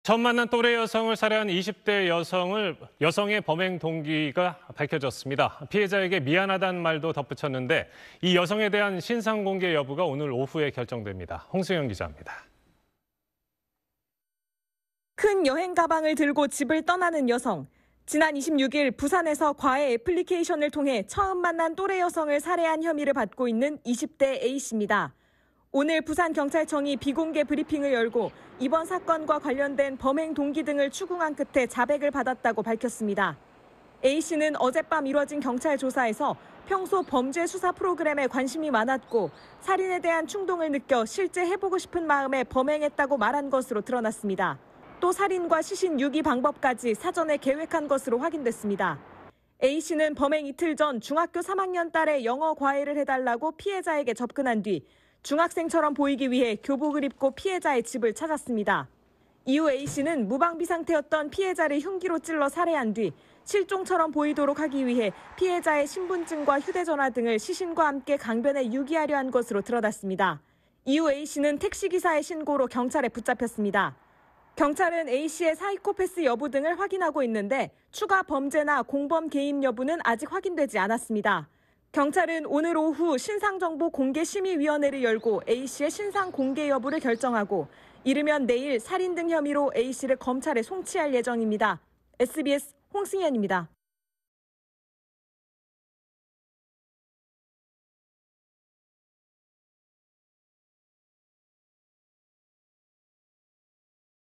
처음 만난 또래 여성을 살해한 20대 여성의 범행 동기가 밝혀졌습니다. 피해자에게 미안하다는 말도 덧붙였는데 이 여성에 대한 신상 공개 여부가 오늘 오후에 결정됩니다. 홍수영 기자입니다. 큰 여행 가방을 들고 집을 떠나는 여성. 지난 26일 부산에서 과외 애플리케이션을 통해 처음 만난 또래 여성을 살해한 혐의를 받고 있는 20대 A씨입니다. 오늘 부산경찰청이 비공개 브리핑을 열고 이번 사건과 관련된 범행 동기 등을 추궁한 끝에 자백을 받았다고 밝혔습니다. A씨는 어젯밤 이뤄진 경찰 조사에서 평소 범죄 수사 프로그램에 관심이 많았고 살인에 대한 충동을 느껴 실제 해보고 싶은 마음에 범행했다고 말한 것으로 드러났습니다. 또 살인과 시신 유기 방법까지 사전에 계획한 것으로 확인됐습니다. A씨는 범행 이틀 전 중학교 3학년 딸의 영어 과외를 해달라고 피해자에게 접근한 뒤 중학생처럼 보이기 위해 교복을 입고 피해자의 집을 찾았습니다. 이후 A씨는 무방비 상태였던 피해자를 흉기로 찔러 살해한 뒤 실종처럼 보이도록 하기 위해 피해자의 신분증과 휴대전화 등을 시신과 함께 강변에 유기하려 한 것으로 드러났습니다. 이후 A씨는 택시기사의 신고로 경찰에 붙잡혔습니다. 경찰은 A씨의 사이코패스 여부 등을 확인하고 있는데 추가 범죄나 공범 개입 여부는 아직 확인되지 않았습니다. 경찰은 오늘 오후 신상정보 공개심의위원회를 열고 A씨의 신상 공개 여부를 결정하고 이르면 내일 살인 등 혐의로 A씨를 검찰에 송치할 예정입니다. SBS 홍승현입니다.